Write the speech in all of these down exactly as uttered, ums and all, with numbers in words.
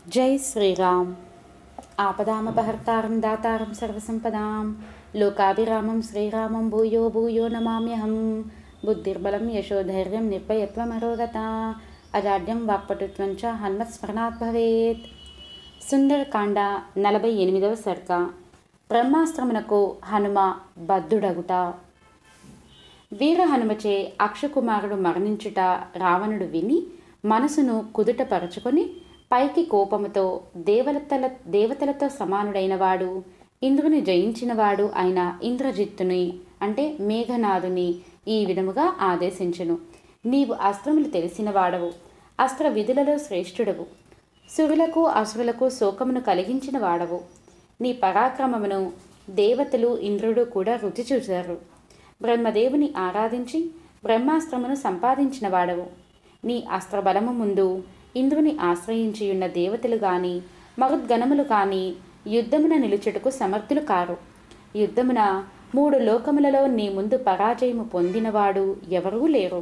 జై శ్రీరామ్. ఆపదామపహర్తారం దాతారం సర్వసంపదాం లోకాభిరామం శ్రీరామం భూయో భూయో నమామ్యహం. బుద్ధిర్బలం యశోధైర్యం నిర్భయత్వమరోగత అజాడ్యం వాక్పటుత్వం చ హనుమత్స్మరణాత్ భవేత్. సుందరకాండ నలభై ఎనిమిదవ సర్గ. బ్రహ్మాస్త్రమునకు హనుమ బద్ధుడగుట. వీర హనుమచే అక్షకుమారుడు మరణించుట రావణుడు విని మనసును కుదుటపరచుకొని పైకి కోపముతో దేవతల దేవతలతో సమానుడైన వాడు, ఇంద్రుని జయించినవాడు అయిన ఇంద్రజిత్తుని అంటే మేఘనాథుని ఈ విధముగా ఆదేశించును. నీవు అస్త్రములు తెలిసిన వాడవు, అస్త్ర విధులలో శ్రేష్ఠుడవు, సురులకు అసురులకు శోకమును కలిగించిన వాడవు. నీ పరాక్రమమును దేవతలు ఇంద్రుడు కూడా రుచి చూశారు. బ్రహ్మదేవుని ఆరాధించి బ్రహ్మాస్త్రమును సంపాదించిన వాడవు. నీ అస్త్రబలము ముందు ఇంద్రుని ఆశ్రయించియున్న దేవతలు గాని మహద్గణములు కాని యుద్ధమున నిలుచుటకు సమర్థులు కారు. యుద్ధమున మూడు లోకములలో నీ ముందు పరాజయము పొందినవాడు ఎవరూ లేరు.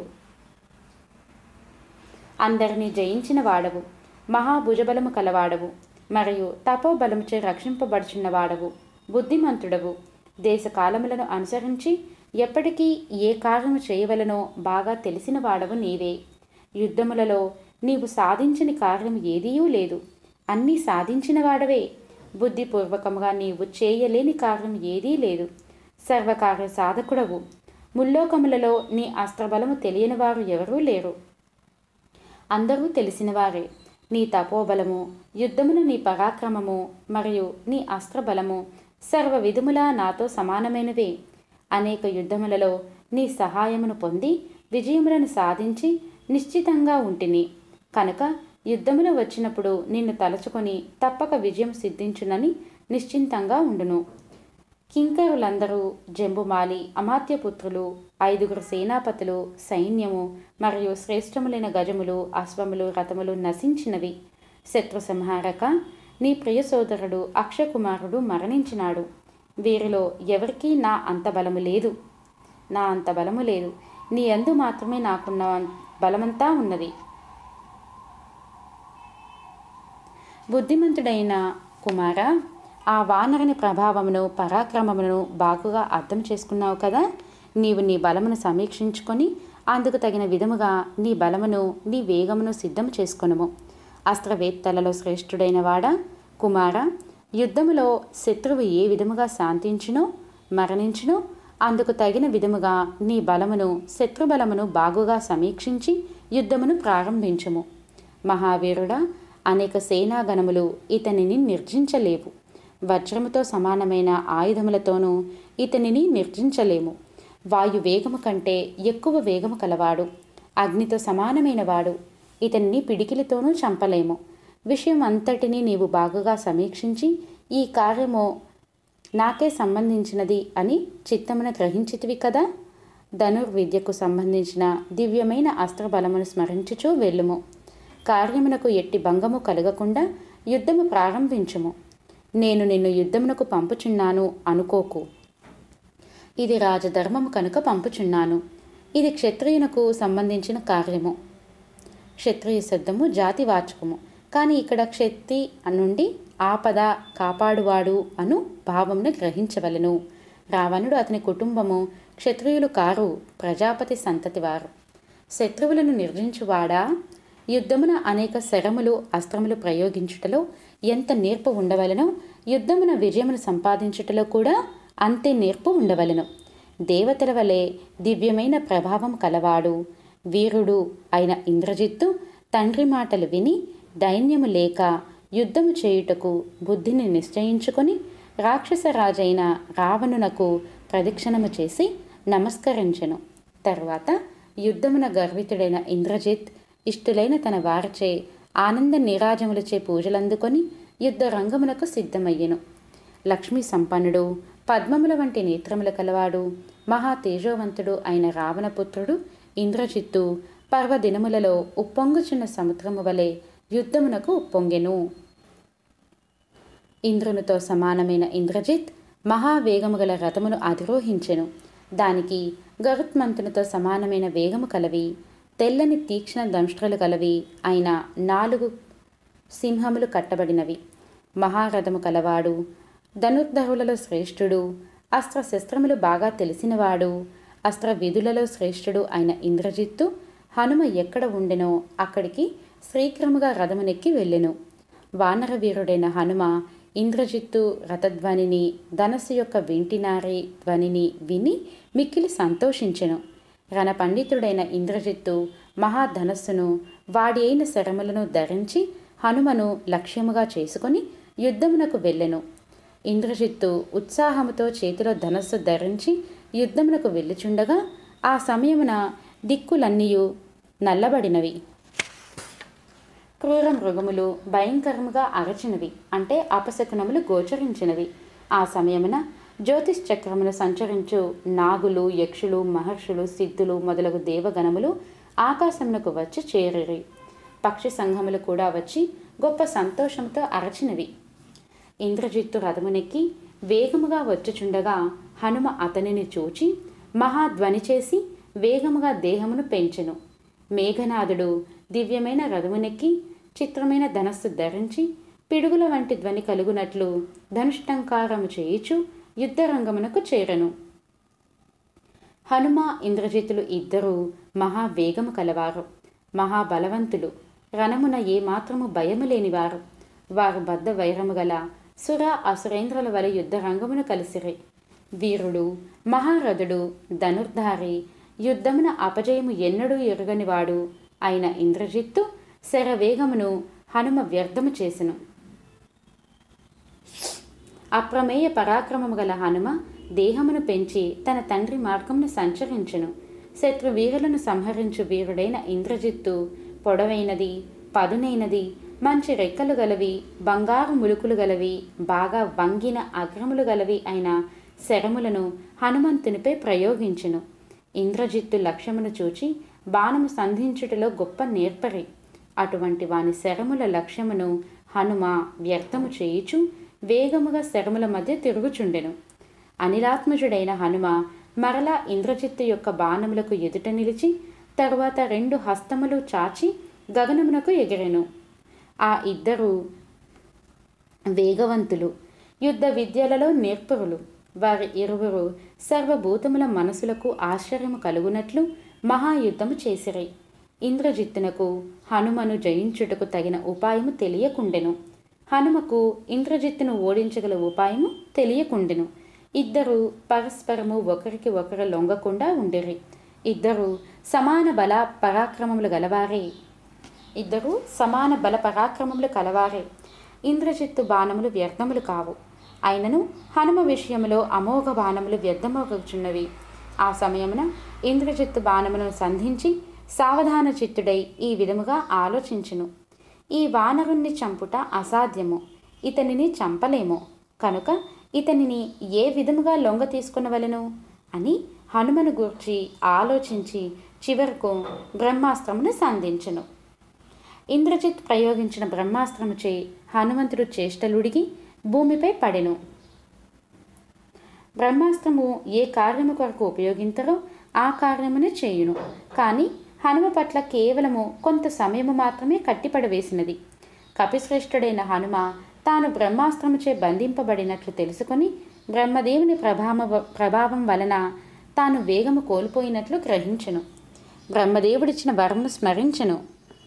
అందరినీ జయించిన వాడవు, మహాభుజబలము కలవాడవు, మరియు తపోబలముచే రక్షింపబడుచున్న వాడవు, బుద్ధిమంతుడవు. దేశకాలములను అనుసరించి ఎప్పటికీ ఏ కార్యము చేయవలనో బాగా తెలిసిన వాడవు నీవే. యుద్ధములలో నీవు సాధించని కార్యం ఏదీయూ లేదు, అన్నీ సాధించిన వాడవే. బుద్ధిపూర్వకముగా నీవు చేయలేని కార్యం ఏదీ లేదు. సర్వకార్య సాధకుడవు. ముల్లోకములలో నీ అస్త్రబలము తెలియని వారు ఎవరూ లేరు, అందరూ తెలిసినవారే. నీ తపోబలము, యుద్ధమున నీ పరాక్రమము మరియు నీ అస్త్రబలము సర్వ విధములా నాతో సమానమైనవే. అనేక యుద్ధములలో నీ సహాయమును పొంది విజయములను సాధించి నిశ్చితంగా ఉంటిని కనుక యుద్ధములు వచ్చినప్పుడు నిన్ను తలచుకొని తప్పక విజయం సిద్ధించునని నిశ్చింతంగా ఉండును. కింకరులందరూ, జంబుమాలి, అమాత్యపుత్రులు, ఐదుగురు సేనాపతులు, సైన్యము మరియు శ్రేష్టములైన గజములు, అశ్వములు, రథములు నశించినవి. శత్రు సంహారక నీ ప్రియ సోదరుడు అక్షకుమారుడు మరణించినాడు. వీరిలో ఎవరికీ నా అంత బలము లేదు, నా అంత బలము లేదు. నీ యందు మాత్రమే నాకున్న బలమంతా ఉన్నది. బుద్ధిమంతుడైన కుమార, ఆ వానరుని ప్రభావమును పరాక్రమమును బాగుగా అర్థం చేసుకున్నావు కదా. నీవు నీ బలమును సమీక్షించుకొని అందుకు తగిన విధముగా నీ బలమును నీ వేగమును సిద్ధము చేసుకొనుము. అస్త్రవేత్తలలో శ్రేష్ఠుడైన వాడా కుమార, యుద్ధములో శత్రువు ఏ విధముగా శాంతించునో మరణించునో అందుకు తగిన విధముగా నీ బలమును శత్రుబలమును బాగుగా సమీక్షించి యుద్ధమును ప్రారంభించుము. మహావీరుడా, అనేక సేనాగణములు ఇతనిని నిర్జించలేవు. వజ్రముతో సమానమైన ఆయుధములతోనూ ఇతనిని నిర్జించలేము. వాయు వేగము కంటే ఎక్కువ వేగము కలవాడు, అగ్నితో సమానమైన వాడు. ఇతన్ని పిడికిలితోనూ చంపలేము. విషయం అంతటినీ నీవు బాగుగా సమీక్షించి ఈ కార్యము నాకే సంబంధించినది అని చిత్తమున గ్రహించితివి కదా. ధనుర్విద్యకు సంబంధించిన దివ్యమైన అస్త్రబలమును స్మరించుచూ వెళ్ళుము. కార్యమునకు ఎట్టి భంగము కలగకుండా యుద్ధము ప్రారంభించుము. నేను నిన్ను యుద్ధమునకు పంపుచున్నాను అనుకోకు. ఇది రాజధర్మము కనుక పంపుచున్నాను. ఇది క్షత్రియునకు సంబంధించిన కార్యము. క్షత్రియ శబ్దము జాతి వాచకము, కానీ ఇక్కడ క్షత్రి నుండి ఆపద కాపాడువాడు అను భావమును గ్రహించవలెను. రావణుడు అతని కుటుంబము క్షత్రియులు కారు, ప్రజాపతి సంతతి వారు. శత్రువులను నిర్జించువాడా, యుద్ధమున అనేక శరములు అస్త్రములు ప్రయోగించుటలో ఎంత నేర్పు ఉండవలెనో యుద్ధమున విజయమును సంపాదించుటలో కూడా అంతే నేర్పు ఉండవలెను. దేవతల వలె దివ్యమైన ప్రభావం కలవాడు వీరుడు అయిన ఇంద్రజిత్తు తండ్రి మాటలు విని దైన్యము లేక యుద్ధము చేయుటకు బుద్ధిని నిశ్చయించుకొని రాక్షసరాజైన రావణునకు ప్రదక్షిణము చేసి నమస్కరించెను. తరువాత యుద్ధమున గర్వితుడైన ఇంద్రజిత్ ఇష్టులైన తన వారిచే ఆనంద నీరాజములచే పూజలందుకొని యుద్ధ రంగమునకు సిద్ధమయ్యెను. లక్ష్మీ సంపన్నుడు, పద్మముల వంటి నేత్రముల కలవాడు, మహా తేజోవంతుడు అయిన రావణపుత్రుడు ఇంద్రజిత్తు పర్వదినములలో ఉప్పొంగుచున్న సముద్రము వలె యుద్ధమునకు ఉప్పొంగెను. ఇంద్రునితో సమానమైన ఇంద్రజిత్ మహావేగము గల రథమును అధిరోహించెను. దానికి గరుత్మంతునితో సమానమైన వేగము కలవి తెల్లని తీక్ష్ణ దంష్ట్రలు కలవి అయిన నాలుగు సింహములు కట్టబడినవి. మహారథము కలవాడు, ధనుర్ధరులలో శ్రేష్ఠుడు, అస్త్రశస్త్రములు బాగా తెలిసినవాడు, అస్త్ర విధులలో శ్రేష్ఠుడు అయిన ఇంద్రజిత్తు హనుమ ఎక్కడ ఉండెనో అక్కడికి శీఘ్రముగా రథమునెక్కి వెళ్ళెను. వానరవీరుడైన హనుమ ఇంద్రజిత్తు రథధ్వనిని, ధనస్సు యొక్క వింటినారి ధ్వనిని విని మిక్కిలి సంతోషించెను. రణపండితుడైన ఇంద్రజిత్తు మహాధనస్సును, వాడి అయిన శరములను ధరించి హనుమను లక్ష్యముగా చేసుకొని యుద్ధమునకు వెళ్ళెను. ఇంద్రజిత్తు ఉత్సాహముతో చేతిలో ధనస్సు ధరించి యుద్ధమునకు వెళ్ళుచుండగా ఆ సమయమున దిక్కులన్నీయు నల్లబడినవి. క్రూర మృగములు భయంకరముగా అరచినవి, అంటే అపశకునములు గోచరించినవి. ఆ సమయమున జ్యోతిశ్చక్రమును సంచరించు నాగులు, యక్షులు, మహర్షులు, సిద్ధులు మొదలగు దేవగణములు ఆకాశమునకు వచ్చి చేరిరి. పక్షి సంఘములు కూడా వచ్చి గొప్ప సంతోషంతో అరచినవి. ఇంద్రజిత్తు రథమునెక్కి వేగముగా వచ్చుచుండగా హనుమ అతనిని చూచి మహాధ్వని చేసి వేగముగా దేహమును పెంచెను. మేఘనాథుడు దివ్యమైన రథమునెక్కి చిత్రమైన ధనస్సు ధరించి పిడుగుల వంటి ధ్వని కలుగునట్లు ధనుష్టంకారము చేయుచు యుద్ధరంగమునకు చేరెను. హనుమ ఇంద్రజిత్తులు ఇద్దరూ మహావేగము కలవారు, మహాబలవంతులు, రణమున ఏమాత్రము భయము లేనివారు. వారు బద్ద వైరము గల సుర అసురేంద్రుల వలె యుద్ధరంగమున కలిసిరి. వీరుడు, మహారథుడు, ధనుర్ధారి, యుద్ధమున అపజయము ఎన్నడూ ఎరుగనివాడు అయిన ఇంద్రజిత్తు శరవేగమును హనుమ వ్యర్థము చేసెను. అప్రమేయ పరాక్రమము గల హనుమ దేహమును పెంచి తన తండ్రి మార్గమును సంచరించెను. శత్రువీరులను సంహరించు వీరుడైన ఇంద్రజిత్తు పొడవైనది, పదునైనది, మంచి రెక్కలు గలవి, బంగారు ములుకులు గలవి, బాగా వంగిన అగ్రములు గలవి అయిన శరములను హనుమంతునిపై ప్రయోగించెను. ఇంద్రజిత్తు లక్ష్యమును చూచి బాణము సంధించుటలో గొప్ప నేర్పరి. అటువంటి వాని శరముల లక్ష్యమును హనుమ వ్యర్థము చేయుచు వేగముగా శరముల మధ్య తిరుగుచుండెను. అనిలాత్మజుడైన హనుమ మరలా ఇంద్రజిత్తు యొక్క బాణములకు ఎదుట నిలిచి తరువాత రెండు హస్తములు చాచి గగనమునకు ఎగిరెను. ఆ ఇద్దరు వేగవంతులు, యుద్ధ విద్యలలో నేర్పరులు. వారి ఇరువురు సర్వభూతముల మనసులకు ఆశ్చర్యము కలుగునట్లు మహాయుద్ధము చేసిరి. ఇంద్రజిత్తునకు హనుమను జయించుటకు తగిన ఉపాయము తెలియకుండెను. హనుమకు ఇంద్రజిత్తును ఓడించగల ఉపాయము తెలియకుండెను. ఇద్దరు పరస్పరము ఒకరికి ఒకరు లొంగకుండా ఉండిరి. ఇద్దరు సమాన బల పరాక్రమములు గలవారే ఇద్దరు సమాన బల పరాక్రమములు కలవారే ఇంద్రజిత్తు బాణములు వ్యర్థములు కావు. అయినను హనుమ విషయంలో అమోఘ బాణములు వ్యర్థమవుచున్నవి. ఆ సమయమున ఇంద్రజిత్తు బాణములను సంధించి సావధాన చిత్తుడై ఈ విధముగా ఆలోచించును: ఈ వానరుణ్ణి చంపుట అసాధ్యము, ఇతనిని చంపలేము, కనుక ఇతనిని ఏ విధముగా లొంగ తీసుకునవలెను అని హనుమను గూర్చి ఆలోచించి చివరకు బ్రహ్మాస్త్రమును సంధించెను. ఇంద్రజిత్ ప్రయోగించిన బ్రహ్మాస్త్రముచే హనుమంతుడు చేష్టలుడిగి భూమిపై పడెను. బ్రహ్మాస్త్రము ఏ కార్యము కొరకు ఉపయోగించరో ఆ కార్యమునే చేయును. కానీ హనుమ పట్ల కేవలము కొంత సమయము మాత్రమే కట్టిపడవేసినది. కపిశ్రేష్ఠుడైన హనుమ తాను బ్రహ్మాస్త్రముచే బంధింపబడినట్లు తెలుసుకొని బ్రహ్మదేవుని ప్రభావ ప్రభావం వలన తాను వేగము కోల్పోయినట్లు గ్రహించెను. బ్రహ్మదేవుడిచ్చిన వరమును స్మరించెను.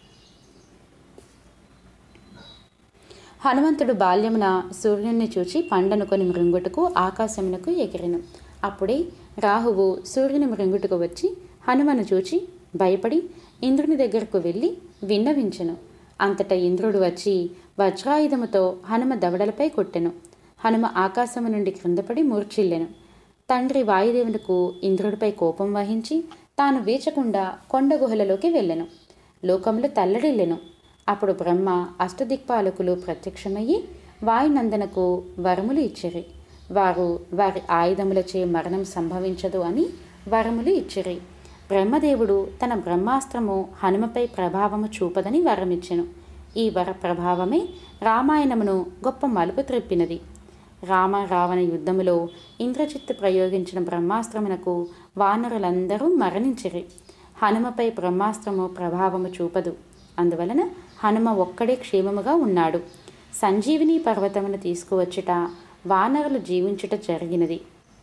హనుమంతుడు బాల్యమున సూర్యుణ్ణి చూచి పండనుకొని మృంగుటకు ఆకాశమునకు ఎగిరెను. అప్పుడే రాహువు సూర్యుని మృంగుటకు వచ్చి హనుమను చూచి భయపడి ఇంద్రుని దగ్గరకు వెళ్ళి విన్నవించెను. అంతటా ఇంద్రుడు వచ్చి వజ్రాయుధముతో హనుమ దవడలపై కొట్టెను. హనుమ ఆకాశము నుండి క్రిందపడి మూర్ఛిల్లెను. తండ్రి వాయుదేవునికి ఇంద్రుడిపై కోపం వహించి తాను వీచకుండా కొండ గుహలలోకి వెళ్ళెను. లోకములు తల్లడిల్లెను. అప్పుడు బ్రహ్మ అష్టదిక్పాలకులు ప్రత్యక్షమయ్యి వాయునందనకు వరములు ఇచ్చిరి. వారు వారి ఆయుధములచే మరణం సంభవించదు అని వరములు ఇచ్చిరి. బ్రహ్మదేవుడు తన బ్రహ్మాస్త్రము హనుమపై ప్రభావము చూపదని వరమిచ్చెను. ఈ వర ప్రభావమే రామాయణమును గొప్ప మలుపు త్రిప్పినది. రామ రావణ యుద్ధములో ఇంద్రజిత్తు ప్రయోగించిన బ్రహ్మాస్త్రమునకు వానరులందరూ మరణించిరి. హనుమపై బ్రహ్మాస్త్రము ప్రభావము చూపదు. అందువలన హనుమ ఒక్కడే క్షేమముగా ఉన్నాడు. సంజీవిని పర్వతమును తీసుకువచ్చుట, వానరులు జీవించుట జరిగినది.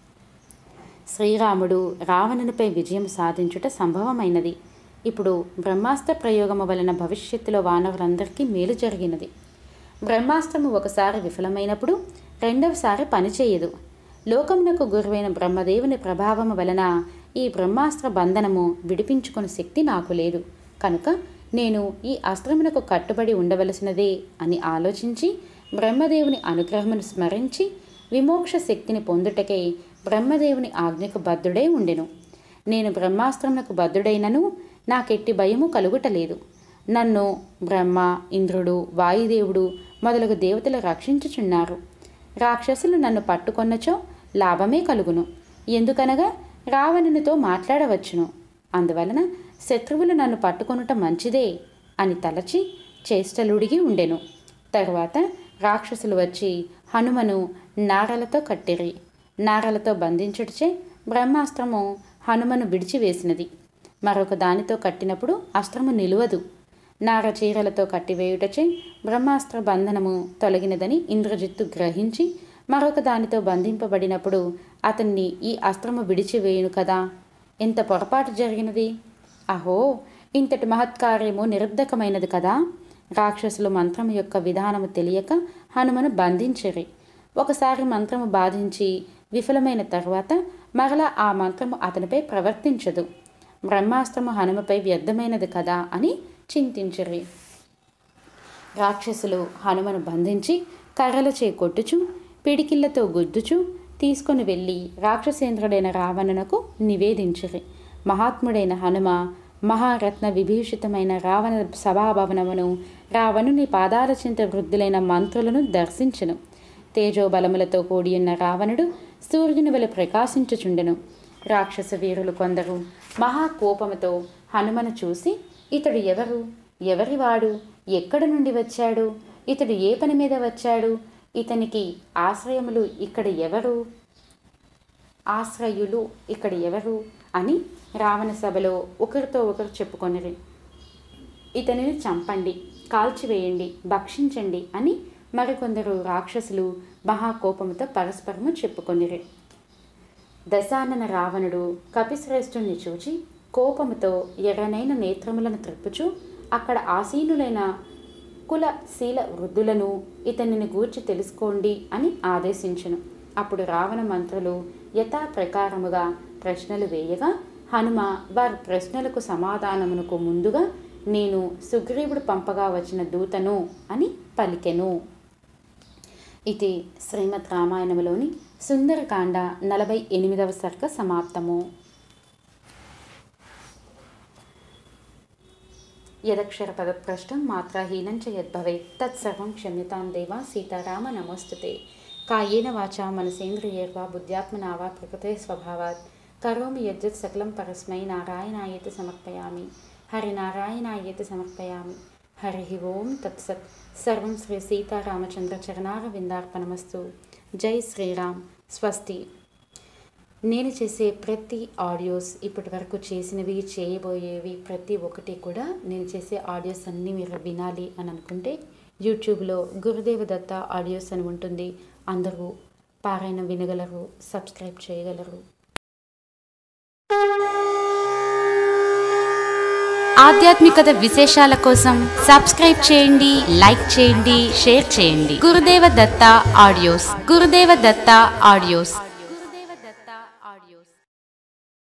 శ్రీరాముడు రావణునిపై విజయం సాధించుట సంభవమైనది. ఇప్పుడు బ్రహ్మాస్త్ర ప్రయోగము వలన భవిష్యత్తులో వానరులందరికీ మేలు జరిగినది. బ్రహ్మాస్త్రము ఒకసారి విఫలమైనప్పుడు రెండవసారి పనిచేయదు. లోకమునకు గురువైన బ్రహ్మదేవుని ప్రభావము వలన ఈ బ్రహ్మాస్త్ర బంధనము విడిపించుకునే శక్తి నాకు లేదు. కనుక నేను ఈ అస్త్రమునకు కట్టుబడి ఉండవలసినదే అని ఆలోచించి బ్రహ్మదేవుని అనుగ్రహమును స్మరించి విమోక్ష శక్తిని పొందుటకై బ్రహ్మదేవుని ఆజ్ఞకు బద్ధుడై ఉండెను. నేను బ్రహ్మాస్త్రమునకు బద్ధుడైనను నాకెట్టి భయము కలుగుటలేదు. నన్ను బ్రహ్మ, ఇంద్రుడు, వాయుదేవుడు మొదలగు దేవతలు రక్షించుచున్నారు. రాక్షసులు నన్ను పట్టుకొన్నచో లాభమే కలుగును. ఎందుకనగా రావణునితో మాట్లాడవచ్చును. అందువలన శత్రువులు నన్ను పట్టుకొనుట మంచిదే అని తలచి చేష్టలుడిగి ఉండెను. తరువాత రాక్షసులు వచ్చి హనుమను నారలతో కట్టిరి. నారలతో బంధించుటచే బ్రహ్మాస్త్రము హనుమను విడిచివేసినది. మరొక దానితో కట్టినప్పుడు అస్త్రము నిలువదు. నార చీరలతో కట్టివేయుటచే బ్రహ్మాస్త్ర బంధనము తొలగినదని ఇంద్రజిత్తు గ్రహించి మరొక దానితో బంధింపబడినప్పుడు అతన్ని ఈ అస్త్రము విడిచివేయును కదా. ఎంత పొరపాటు జరిగినది! అహో, ఇంతటి మహత్కార్యము నిరర్ధకమైనది కదా. రాక్షసులు మంత్రము యొక్క విధానము తెలియక హనుమను బంధించిరి. ఒకసారి మంత్రము బాధించి విఫలమైన తరువాత మరలా ఆ మంత్రము అతనిపై ప్రవర్తించదు. బ్రహ్మాస్త్రము హనుమపై వ్యర్థమైనది కదా అని చింతించిరి. రాక్షసులు హనుమను బంధించి కర్రలచే కొట్టుచు పిడికిళ్లతో గుద్దుచు తీసుకొని వెళ్ళి రాక్షసేంద్రుడైన రావణునకు నివేదించిరి. మహాత్ముడైన హనుమ మహారత్న విభీషితమైన రావణ సభాభవనమును, రావణుని పాదాల చింత వృద్ధులైన మంత్రులను దర్శించెను. తేజోబలములతో కూడియున్న రావణుడు సూర్యుని వలె ప్రకాశించుచుండెను. రాక్షస వీరులు కొందరు మహాకోపముతో హనుమను చూసి, ఇతడు ఎవరు? ఎవరివాడు? ఎక్కడి నుండి వచ్చాడు? ఇతడు ఏ పని మీద వచ్చాడు? ఇతనికి ఆశ్రయములు ఇక్కడ ఎవరు? ఆశ్రయులు ఇక్కడ ఎవరు అని రావణ సభలో ఒకరితో ఒకరు చెప్పుకొనిరి. ఇతనిని చంపండి, కాల్చివేయండి, భక్షించండి అని మరికొందరు రాక్షసులు మహాకోపముతో పరస్పరము చెప్పుకొనిరి. దశానన రావణుడు కపిశ్రేష్ఠుణ్ణి చూచి కోపముతో ఎర్రనైన నేత్రములను త్రిప్పుచు అక్కడ ఆసీనులైన కుల శీల వృద్ధులను ఇతనిని గూర్చి తెలుసుకోండి అని ఆదేశించెను. అప్పుడు రావణ మంత్రులు యథాప్రకారముగా ప్రశ్నలు వేయగా హనుమ వారి ప్రశ్నలకు సమాధానమునకు ముందుగా నేను సుగ్రీవుడు పంపగా వచ్చిన దూతను అని పలికెను. ఇది శ్రీమద్ రామాయణంలోని సుందరకాండ నలభై ఎనిమిదవ సర్గ సమాప్తము. యదక్షర పదప్రష్టం మాత్రాహీనం చ యద్భవేత్ తత్సర్వం క్షమ్యతాం దేవా సీతారామ నమోస్తుతే. కాయేన వాచా మనసేంద్రియైర్వా బుద్ధ్యాత్మనా వా ప్రకృతే స్వభావాత్ కరోమి యజ్జత్ సకలం పరస్మై నారాయణాయేతి సమర్పయామి. హరినారాయణాయేతి సమర్పయామి. హరి ఓం తత్సత్. సర్వం శ్రీ సీతారామచంద్ర చరణారవిందార్పణమస్తు. జై శ్రీరామ్. స్వస్తి. నేను చేసే ప్రతి ఆడియోస్ ఇప్పటి వరకు చేసినవి, చేయబోయేవి ప్రతి ఒక్కటి కూడా నేను చేసే ఆడియోస్ అన్నీ మీరు వినాలి అని అనుకుంటే యూట్యూబ్లో గురుదేవ దత్త ఆడియోస్ అని ఉంటుంది. అందరూ పారాయణం వినగలరు, సబ్స్క్రైబ్ చేయగలరు. ఆధ్యాత్మికత విశేషాల కోసం సబ్స్క్రైబ్ చేయండి, లైక్ చేయండి, షేర్ చేయండి. గురుదేవ దత్త ఆడియోస్. గురుదేవ దత్త ఆడియోస్